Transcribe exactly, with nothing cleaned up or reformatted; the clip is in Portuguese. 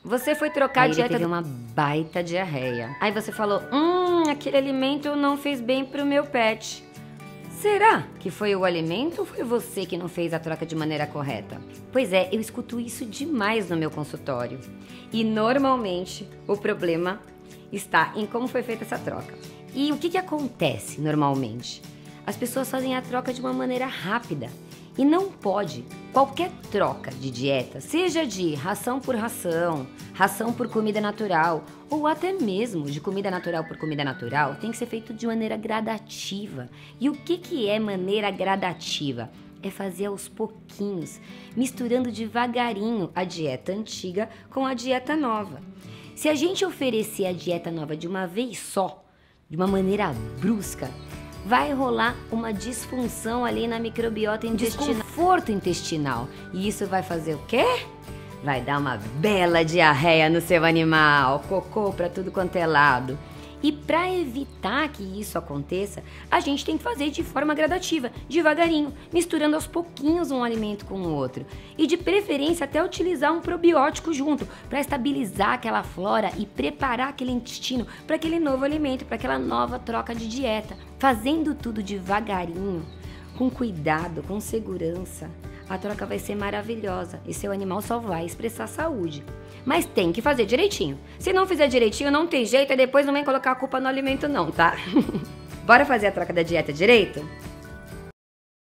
Você foi trocar Aí a dieta... ele teve uma baita diarreia. Aí você falou, hum, aquele alimento não fez bem pro meu pet. Será que foi o alimento ou foi você que não fez a troca de maneira correta? Pois é, eu escuto isso demais no meu consultório. E normalmente o problema está em como foi feita essa troca. E o que que acontece normalmente? As pessoas fazem a troca de uma maneira rápida. E não pode. Qualquer troca de dieta, seja de ração por ração, ração por comida natural, ou até mesmo de comida natural por comida natural, tem que ser feito de maneira gradativa. E o que que é maneira gradativa? É fazer aos pouquinhos, misturando devagarinho a dieta antiga com a dieta nova. Se a gente oferecer a dieta nova de uma vez só, de uma maneira brusca, vai rolar uma disfunção ali na microbiota intestinal, desconforto intestinal. E isso vai fazer o quê? Vai dar uma bela diarreia no seu animal, cocô pra tudo quanto é lado. E para evitar que isso aconteça, a gente tem que fazer de forma gradativa, devagarinho, misturando aos pouquinhos um alimento com o outro. E de preferência até utilizar um probiótico junto, para estabilizar aquela flora e preparar aquele intestino para aquele novo alimento, para aquela nova troca de dieta. Fazendo tudo devagarinho, com cuidado, com segurança, a troca vai ser maravilhosa e seu animal só vai expressar saúde. Mas tem que fazer direitinho. Se não fizer direitinho, não tem jeito, e depois não vem colocar a culpa no alimento não, tá? Bora fazer a troca da dieta direito?